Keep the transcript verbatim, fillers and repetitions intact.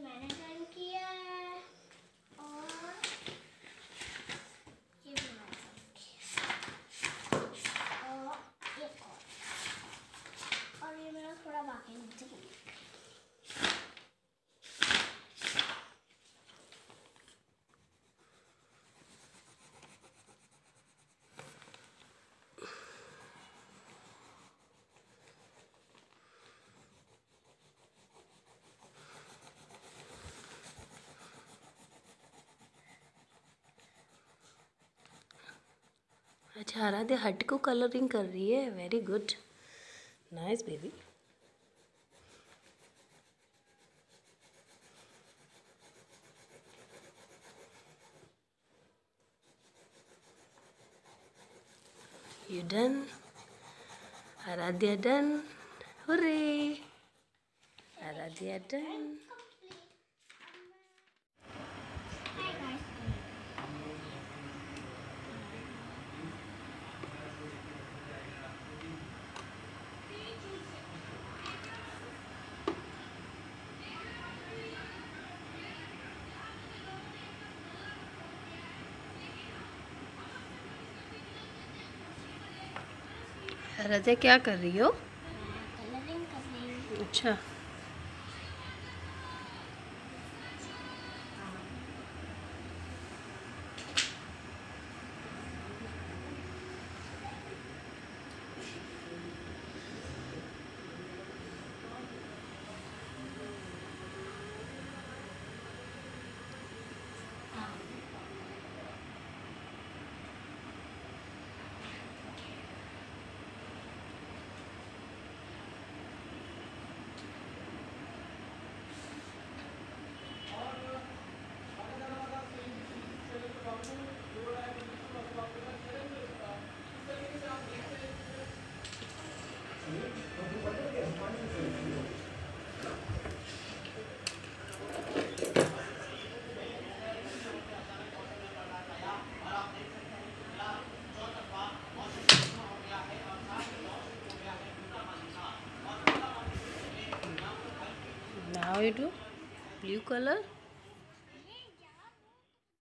मैंने ड्राइंग किया है और ये भी मैंने ड्राइंग किया और एक और और ये मेरा थोड़ा बाकी नीचे। अच्छा, आराध्या हट को कलरिंग कर रही है। Very good, nice baby. You done? Aradhya done? Hooray! Aradhya done. Aradhya क्या कर रही हो? कलरिंग कर रही हूँ। अच्छा, now you do blue color.